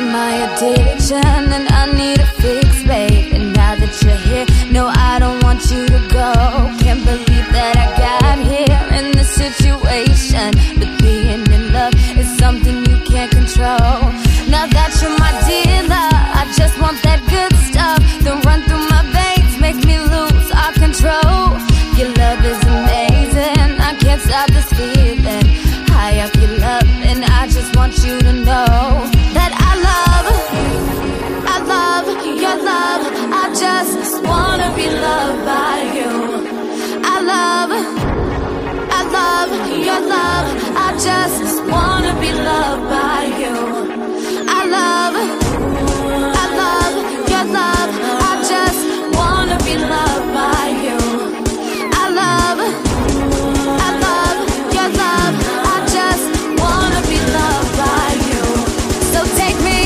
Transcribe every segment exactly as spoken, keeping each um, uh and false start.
my addiction and I need a fix, babe. And now that you're here, no, I don't want you to go. Can't believe that I got here in this situation, but being in love is something you can't control. Now that you're my dealer, I just want that good stuff that run through my veins, make me lose all control. Your love is amazing, I can't stop this feeling. High up your love, and I just want you to know that I love, I love your love. I just wanna be loved by you. I love, I love your love. I just wanna be loved by you. I love, I love your love. I just wanna be loved by you. I love, I love your love. I just wanna be loved by you. So take me,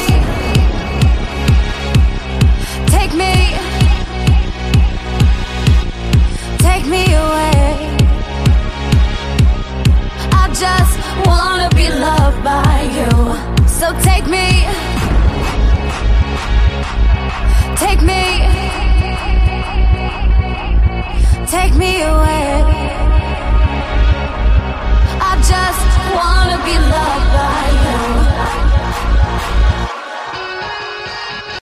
take me, take me away. I just wanna be loved by you. So take me, take me